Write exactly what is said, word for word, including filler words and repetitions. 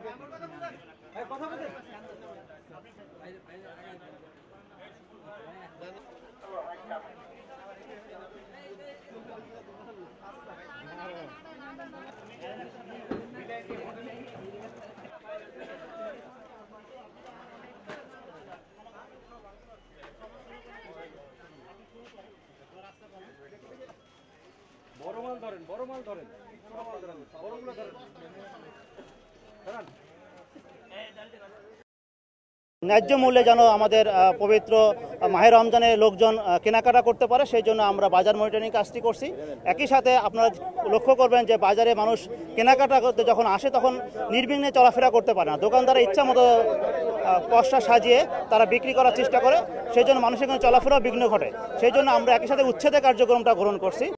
বড় মাল ধরেন, বড় মাল ধরেন, বড় মাল ধরেন, বড়গুলো ধরেন। ন্যায্য মূল্যে যেন আমাদের পবিত্র মাহে রমজানে লোকজন কেনাকাটা করতে পারে, সেই জন্য আমরা বাজার মনিটরিং কাজটি করছি। একই সাথে আপনারা লক্ষ্য করবেন যে বাজারে মানুষ কেনাকাটা করতে যখন আসে তখন নির্বিঘ্নে চলাফেরা করতে পারে না। দোকানদাররা ইচ্ছা মতো পসরা সাজিয়ে তারা বিক্রি করার চেষ্টা করে, সেই জন্য মানুষের এখানে চলাফেরাও বিঘ্ন ঘটে। সেই জন্য আমরা একই সাথে উচ্ছেদের কার্যক্রমটা গ্রহণ করছি।